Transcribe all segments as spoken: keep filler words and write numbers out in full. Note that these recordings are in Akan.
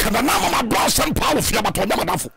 kana na mama bra sem power fia but onya madafo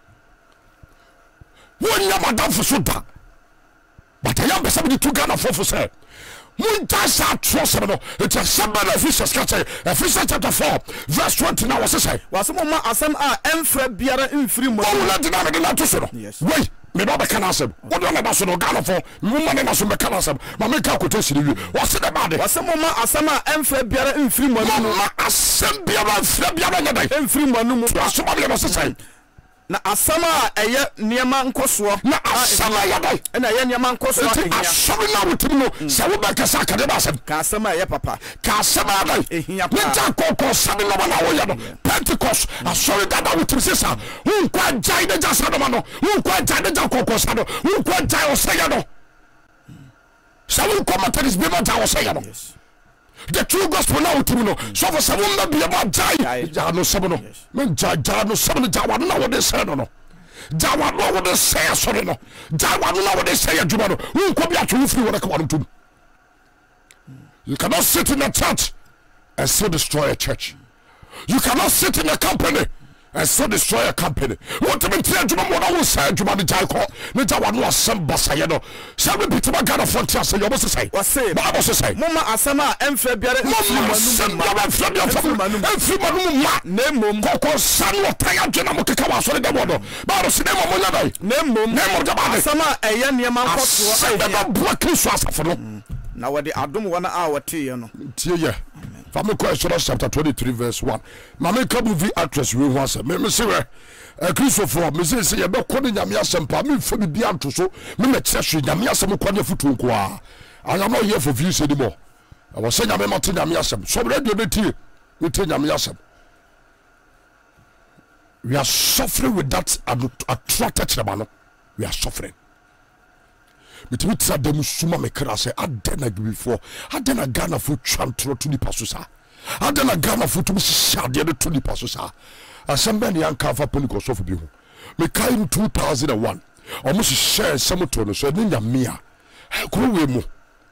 wonya madafo so da but I am somebody to Ghana for for say Munta sa trust no it is somebody Ephesians Ephesians chapter four verse twenty now was say was mama asem a emfra biara mfiri mo oh let na me na to so wait me ba kana asem what do na so no Ghana for mama na so me kana asem ma me ka quotation wi was the bad was mama asem a emfra biara mfiri mo no asem biara mfra biara nya dai mfiri mo no so ba be say na asama eye niema nkoso na asama ya dai na eye niema nkoso ehia asama na wotimi no se wo ba kasa ka de ba asem ka asama eye papa ka asama dai ehia pa nta kokko sabe no na wo ya no Pentecost asori da da wotimi sesa hu kwa jai de jasa no no hu kwa jai de ja kokko sa no hu kwa jai o se ya no sabe ko materis be ma ja o se ya no the true gospel now to no so for someone that be about jai ja no sabo no men ja ja no sabo no ja wa no what they say no no ja wa no what they say so no ja wa no what they say aduma no who ko be atwu free what ka tum you cannot sit in a church and still destroy a church. You cannot sit in a company and still destroy a company. What to be clear to the one who said to Mammy Jaco, Nita one was some Bassayano. Shall we be to my God of frontier? So you must say, what say, Bible say, Mama Asama and February, Mama Asama and February, name Coco San of Tayana Mokaka, so the water. Bible say, name name name of the Asama, a young Yaman, say that black Christmas for now. What the Adam one hour tea, you know. Tea, Family question chapter twenty-three verse one. Mama movie actress we want say me say eh Christopher me say say ye be ko nyame asempa me fa bi anto so me me kyerehwe nyame asem ko ne futu nko a I am not here for views anymore. I was saying nyame mate nyame asem so radio dey tie we tie nyame asem. We are suffering with that attracted chemano. We are suffering. But we tell them suma me kra say adena before adena Ghana for chantro to the pasusa adena Ghana for to shade to the pasusa assemble yan kafa Pentecost of bi ho me kai in two thousand one almost share some to no so ni nyamia ko we mu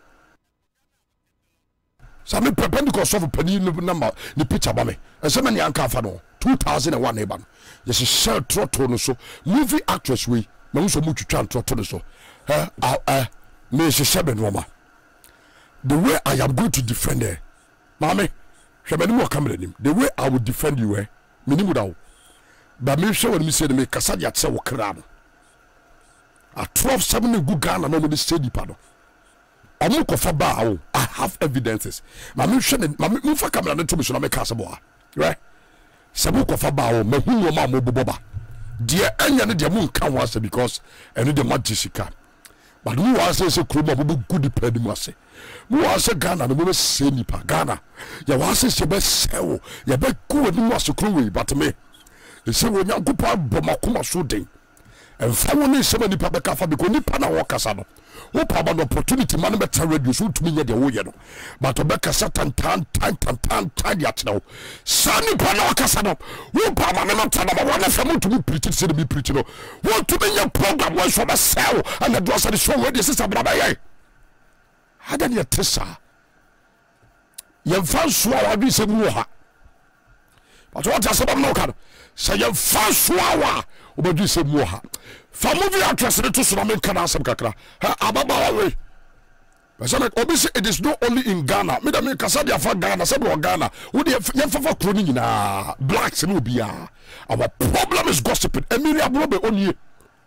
sa me Pentecost of pani number ni picture ba me assemble yan kafa no two thousand one e ba no yes share trotto no so movie actress we me so mu twitwa trotto no so Uh, uh, uh, the way I am going to defend her, Mammy, the way I will defend you, eh? Minimuda. But me sure when me say to me, Casadia Tsaw Kram. At twelve seven good Ghana, nobody said the pardon. I'm not for I have evidences. Mammy, Mammy, move for camera to me, so I make Casaboa. Right? Sabuko Fabao, Mahu, Mamma Boba. Dear, and the moon can't was because any the Majisica. But who was say Kruma good depending was say. Who was a Ghana, the woman say Nipa Ghana. Ya was a best sell, ya bet good was a crew, but me. The same when you go Bomakuma shooting. And following so many public cafe because Nipana Wakasano. Who probably opportunity man better reduce to me the way. But to make a certain time, time, time, time, time yet now. Sunny Panawakasano. Who probably not one of them to be preaching, to be preaching. Want to be your program was from a cell and the doors of the show where this is a brother. Had any tessa. You found swallow be some more. But what has about no kind? Say you found swallow. But you say more. For movie actress to Sunamin Kanasam Kakra. Ababa way. Obviously, it is not only in Ghana. Me da me Kasadia for Ghana, said Ghana. Would you for cloning na blacks in Ubia? Our problem is gossiping. Emelia Brobbey on you.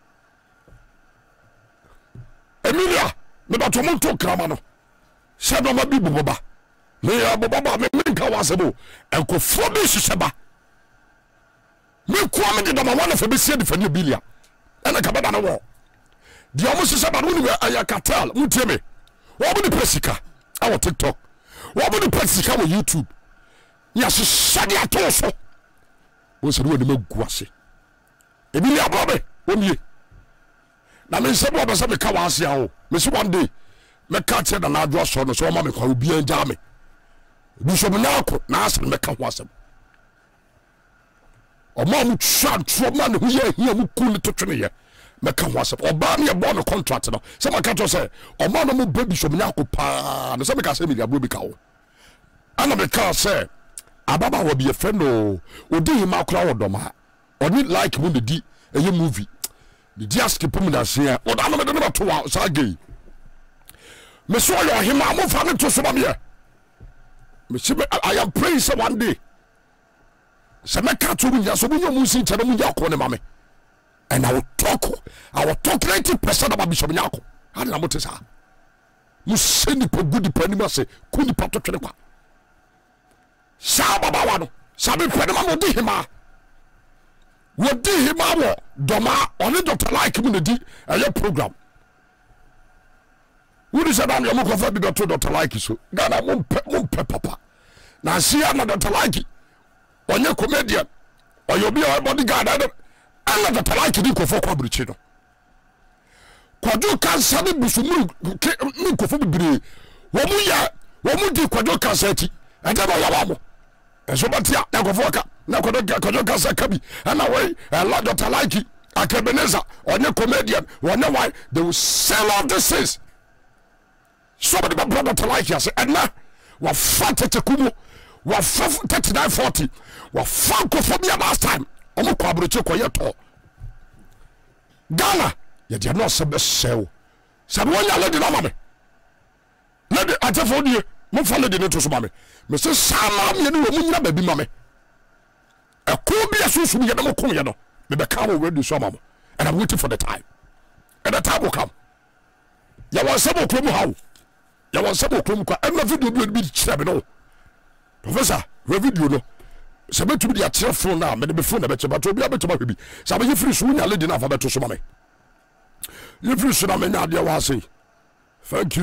Emelia, me da tomonto kramano. Said no mabi boba. Me ababa me me kawasebo. Enko fobi shiseba. Me kwa me de ma wana fe be sie de fani bilia. And I come back on the wall. The almost is about when we are cartel. Mutie me. What would the Pesica? Our TikTok. What would the Pesica on YouTube? Yes, Shadi Atoso. What's the word of Guasi? Emelia Brobbey, one year. Now, Miss Sabba was a Kawasi. Miss one day, my cat said an address on the so mammy will be in Jammy. Bishop Nako, Nas and Mekawasam. Or mom shot from man who here who cool to train. Meka wasap or ban your born a contract. Some can't say, or man of baby from Nako pa, the same case Emelia Brobbey cow. And the car say, ababa wo be friend no odi hima kura wodoma oni like mu di eye movie the dia skip mu da se o da no me de no to wa sa gay me so yo hima mo fa me to so ba me me I am praying say one day se me ka to mu ya so mu mu sin che mu ya ko ne ma me and I will talk I will talk ninety percent about Bishop Nyako how na mo te sa mu send po good pa ni ma se ku ni pa to twene kwa sa baba wa no sa be pe ma mo di hima wo di hima wo doma on Doctor Like mu di a program wo di say na mo ko fa bi to Doctor Like so Ghana mo mo papa na sia na Doctor Like onye comedian oyo bi o bodyguard ala Doctor Like di ko fo kwa brichi no kwado kansa ne busumu ni ko fo bibire wo mu ya wo mu di kwado kansa ti ade ba ya mo eso batia na ko fo ka na kwado kwado kansa ka bi na we ala Doctor Like Akabeneza onye comedian onye why they will sell all this things somebody but brother Doctor Like say and na wa fat tekumu wa thirty-nine forty wa fanko for me last time omo kwa abroche ko yeto Ghana ye dia no se be sew sabe wonya lady na mame lady atefo die mo fa lady ne to so mame me se sama me ni wo munyina ba bi mame e ko bi asusu ye na mo kom ye no me be come ready so mame and I'm waiting for the time and the time will come ya wa sabo krom hawo ya wa sabo krom kwa em na video bi bi kire be no professor we video no sabe tu bi ya kire phone na me be phone na be che ba to bi abetuma bi sabe ye free so nya lady na fa be to so mame ye free so na me nya de wa say thank you.